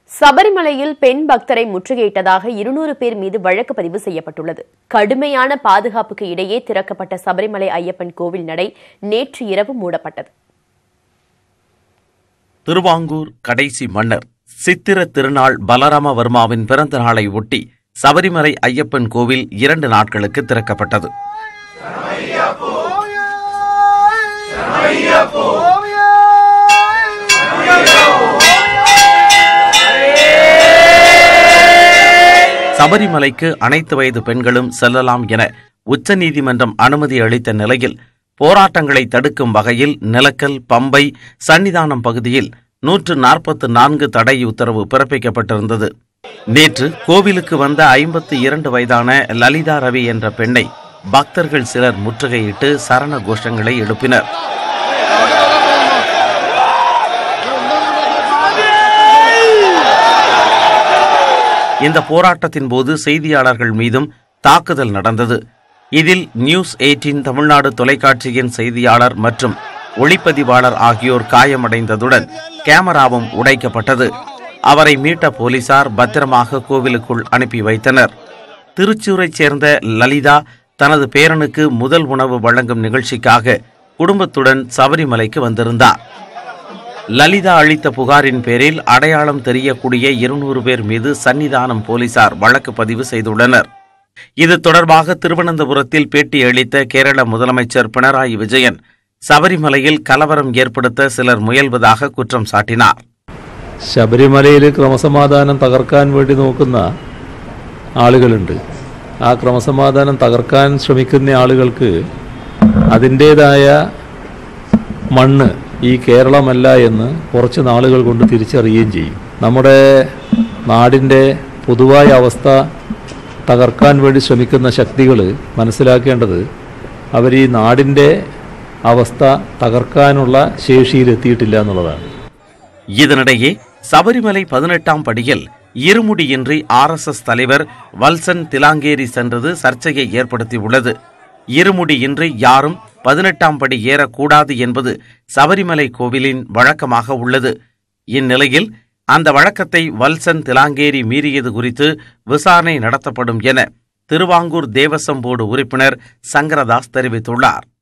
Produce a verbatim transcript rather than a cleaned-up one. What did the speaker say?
சபரிமலையில் பெண் பக்தரை முற்றுகையிட்டதாக இருநூறு பேர் மீது வழக்கு பதிவு செய்யப்பட்டுள்ளது. கடுமையான பாதுகாப்புக்கு இடையே திறக்கப்பட்ட சபரிமலை ஐயப்பன் கோவில் நடை நேற்று இரவு மூடப்பட்டது. திருவாங்கூர் கடைசி மன்னர் சித்திர திருநாள் பலராமவர்மாவின் பிறந்த நாளை ஒட்டி சபரிமலை ஐயப்பன் கோவில் இரண்டு நாட்களுக்கு திறக்கப்பட்டது. சபரிமலைக்கு அனைத்து வயது பெண்களும் செல்லலாம் என உச்சநீதிமன்றம் அனுமதி அளித்த நிலையில் போராட்டங்களை தடுக்கும் வகையில் நிலக்கல், பம்பை, சன்னிதானம் பகுதியில் நூற்று நாற்பத்து நான்கு தடை உத்தரவு பிறப்பிக்கப்பட்டிருந்தது. நேற்று கோவிலுக்கு வந்த ஐம்பத்தி இரண்டு வயதான லலிதா ரவி என்ற பெண்ணை பக்தர்கள் சிலர் முற்றுகையிட்டு சரண கோஷங்களை எழுப்பினர். இந்த போராட்டத்தின் போது செய்தியாளர்கள் மீதும் தாக்குதல் நடந்தது. இதில் நியூஸ் எய்ட்டீன் தமிழ்நாடு தொலைக்காட்சியின் செய்தியாளர் மற்றும் ஒளிப்பதிவாளர் ஆகியோர் காயமடைந்ததுடன் கேமராவும் உடைக்கப்பட்டது. அவரை மீட்ட போலீசார் பத்திரமாக கோவிலுக்குள் அனுப்பி வைத்தனர். திருச்சூரைச் சேர்ந்த லலிதா தனது பேரனுக்கு முதல் உணவு வழங்கும் நிகழ்ச்சிக்காக குடும்பத்துடன் சபரிமலைக்கு வந்திருந்தார். லலிதா அளித்த புகாரின் பேரில் அடையாளம் தெரியக்கூடிய இருநூறு பேர் மீது சன்னிதானம் போலீசார் வழக்கு பதிவு செய்துள்ளனர். இது தொடர்பாக திருவனந்தபுரத்தில் பேட்டியளித்த கேரள முதலமைச்சர் பினராயி விஜயன் சபரிமலையில் கலவரம் ஏற்படுத்த சிலர் முயல்வதாக குற்றம் சாட்டினார். ശബരിമലയിൽ ക്രമസമാധാനം തകർക്കാൻ വേണ്ടി നോക്കുന്ന ആളുകളുണ്ട്. ആ ക്രമസമാധാനം തകർക്കാൻ ശ്രമിക്കുന്ന ആളുകൾക്ക് അതിൻ്റേതായ മണ്ണ് ഈ കേരളമല്ല എന്ന് കുറച്ച് നാളുകൾ കൊണ്ട് തിരിച്ചറിയുകയും ചെയ്യും. നമ്മുടെ നാടിൻ്റെ പൊതുവായ അവസ്ഥ തകർക്കാൻ വേണ്ടി ശ്രമിക്കുന്ന ശക്തികൾ മനസ്സിലാക്കേണ്ടത് അവർ ഈ നാടിൻ്റെ അവസ്ഥ തകർക്കാനുള്ള ശേഷിയിലെത്തിയിട്ടില്ല എന്നുള്ളതാണ്. இதனிடையே சபரிமலை பதினெட்டாம் படியில் இருமுடியின்றி ஆர் எஸ் எஸ் தலைவர் வல்சன் திலாங்கேரி சென்றது சர்ச்சையை ஏற்படுத்தியுள்ளது. இருமுடியின்றி யாரும் பதினெட்டாம் படி ஏறக்கூடாது என்பது சபரிமலை கோவிலின் வழக்கமாக உள்ளது. இந்நிலையில் அந்த வழக்கத்தை வல்சன் திலாங்கேரி மீறியது குறித்து விசாரணை நடத்தப்படும் என திருவாங்கூர் தேவசம் போர்டு உறுப்பினர் சங்கரதாஸ் தெரிவித்துள்ளார்.